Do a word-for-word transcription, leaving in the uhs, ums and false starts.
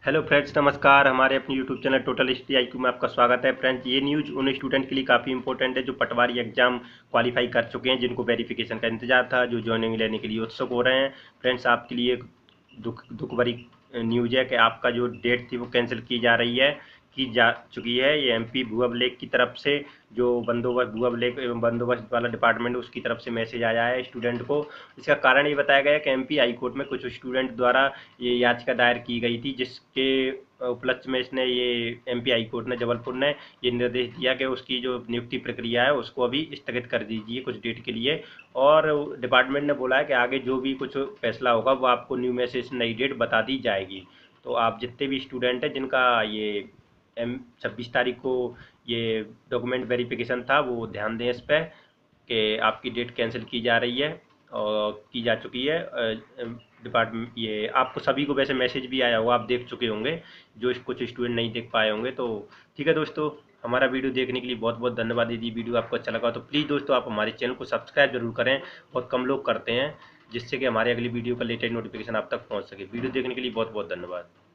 Hello friends, नमस्कार। हमारे अपने YouTube channel Total History IQ में आपका स्वागत है। फ्रेंड्स, ये न्यूज़ उन स्टूडेंट के लिए काफ़ी इंपॉर्टेंट है जो पटवारी एग्जाम क्वालिफाई कर चुके हैं, जिनको वेरिफिकेशन का इंतजार था, जो ज्वाइनिंग लेने के लिए उत्सुक हो रहे हैं। फ्रेंड्स, आपके लिए एक दुख दुख भरी न्यूज़ है कि आपका जो डेट थी वो कैंसिल की जा रही है की जा चुकी है। ये एमपी भू अभिलेख की तरफ से, जो बंदोबस्त भू अभिलेख एवं बंदोबस्त वाला डिपार्टमेंट है, उसकी तरफ से मैसेज आया है स्टूडेंट को। इसका कारण ये बताया गया है कि एमपी हाई कोर्ट में कुछ स्टूडेंट द्वारा ये याचिका दायर की गई थी, जिसके उपलक्ष्य में इसने ये एमपी हाई कोर्ट ने जबलपुर ने ये निर्देश दिया कि उसकी जो नियुक्ति प्रक्रिया है उसको अभी स्थगित कर दीजिए कुछ डेट के लिए। और डिपार्टमेंट ने बोला है कि आगे जो भी कुछ फैसला होगा वो आपको न्यू मैसेज नई डेट बता दी जाएगी। तो आप जितने भी स्टूडेंट हैं जिनका ये एम छब्बीस तारीख को ये डॉक्यूमेंट वेरिफिकेशन था, वो ध्यान दें इस पर कि आपकी डेट कैंसिल की जा रही है और की जा चुकी है। डिपार्टमेंट ये आपको सभी को वैसे मैसेज भी आया होगा, आप देख चुके होंगे, जो कुछ स्टूडेंट नहीं देख पाए होंगे। तो ठीक है दोस्तों, हमारा वीडियो देखने के लिए बहुत बहुत धन्यवाद। यदि वीडियो आपको अच्छा लगा तो प्लीज़ दोस्तों आप हमारे चैनल को सब्सक्राइब जरूर करें। बहुत कम लोग करते हैं, जिससे कि हमारे अगली वीडियो का लेटेस्ट नोटिफिकेशन आप तक पहुँच सके। वीडियो देखने के लिए बहुत बहुत धन्यवाद।